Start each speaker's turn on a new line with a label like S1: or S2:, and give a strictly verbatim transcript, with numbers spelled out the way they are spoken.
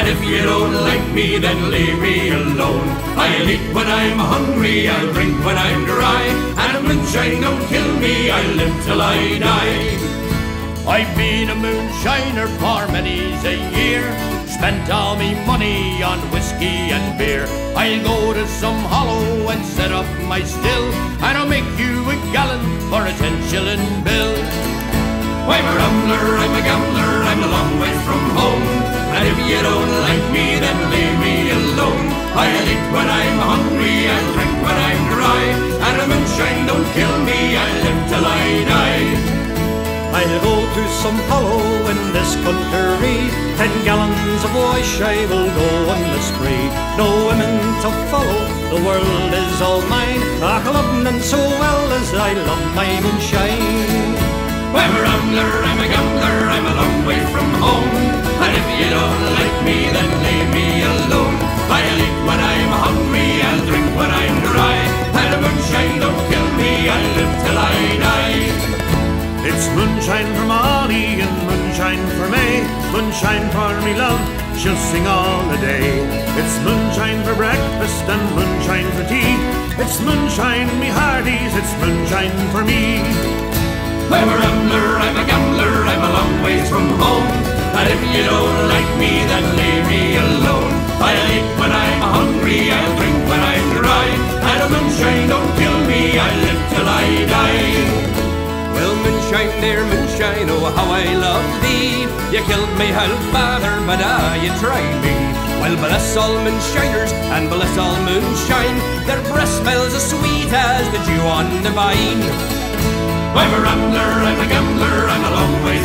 S1: And if you don't like me, then leave me alone. I'll eat when I'm hungry, I'll drink when I'm dry, and if moonshine don't kill me, I'll live till I die. I've been a moonshiner for many's a year, spent all me money on whiskey and beer. I'll go to some hollow and set up my still, and I'll make you a gallon for a ten shilling bill. I'm a rambler, I'm a gambler, I'm a long way from home, and if you don't like me, then leave me alone. I'll eat when I'm hungry, I'll drink when I'm dry, and if moonshine don't kill me, I'll live till I die.
S2: I'll go to some hollow in this country, ten gallons of wash I will go on the spree. No women to follow, the world is all mine, I love none so well as I love my moonshine.
S1: I'm a rambler, I'm a gambler, I'm a long way from home, and if you don't like me, then leave me alone. I'll eat when I'm hungry, I'll drink when I'm dry, and if moonshine don't kill me, I'll live till I die.
S3: It's moonshine for Molly and moonshine for May, moonshine for me love, she'll sing all the day. It's moonshine for breakfast and moonshine for tea, it's moonshine me hearties, it's moonshine for me.
S1: I'm a rambler, I'm a gambler, I'm a long ways from home, and if you don't like me, then leave me alone. I'll eat when I'm hungry, I'll drink when I'm dry, and if moonshine don't kill me, I'll live till I die. Well, moonshine, dear moonshine, oh how I love thee. You killed me half father, but ah, you tried me. Well, bless all moonshiners and bless all moonshine, their breath smells as sweet as the dew on the vine. I'm a rambler, I'm a gambler, I'm a long way